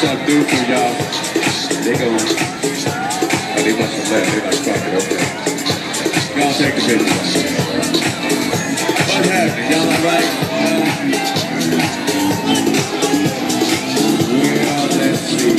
something new for y'all. They gon' oh, they must have left. They like, fuck it, okay. Y'all take the video. What happened? Y'all alright? Well, let's see.